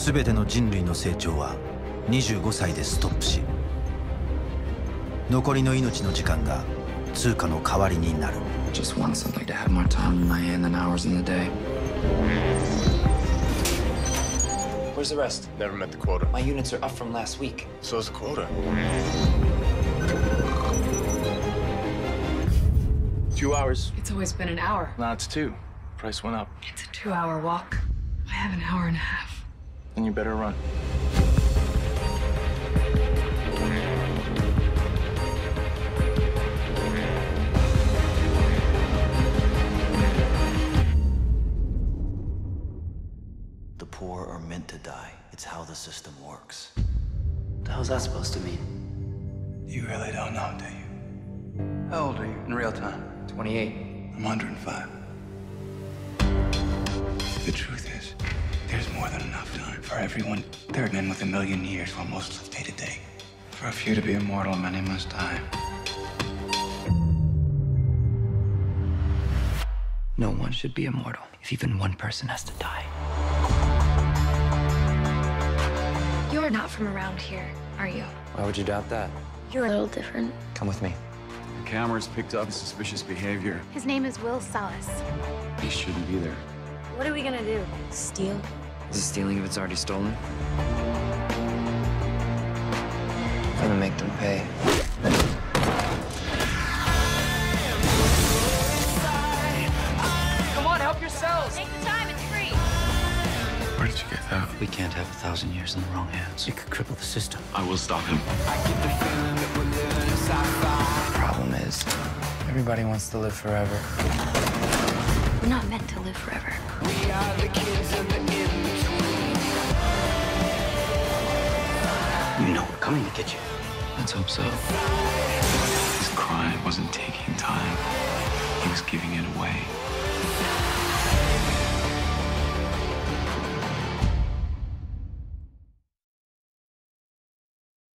全ての人類の成長は25歳でストップし、残りの命の時間が通貨の代わりになる。 Just want something to have more time in my hand than hours in the day. Where's the rest? Never met the quota. My units are up from last week. So's the quota. 2 hours. It's always been an hour. Now it's 2. Price went up. It's a 2-hour walk. I have an hour and a half. Then you better run. The poor are meant to die. It's how the system works. What the hell's that supposed to mean? You really don't know, do you? How old are you in real time? 28. I'm 105. The truth is, there's more than enough time for everyone. There are men with 1,000,000 years while most live day to day. For a few to be immortal, many must die. No one should be immortal if even one person has to die. You're not from around here, are you? Why would you doubt that? You're a little different. Come with me. The cameras picked up suspicious behavior. His name is Will Salas. He shouldn't be there. What are we gonna do? Steal? Is it stealing if it's already stolen? I'm gonna make them pay. Come on, help yourselves! Take the time, it's free. Where did you get that? We can't have 1,000 years in the wrong hands. It could cripple the system. I will stop him. The problem is, everybody wants to live forever. We're not meant to live forever. You know we're coming to get you. Let's hope so. His crime wasn't taking time. He was giving it away.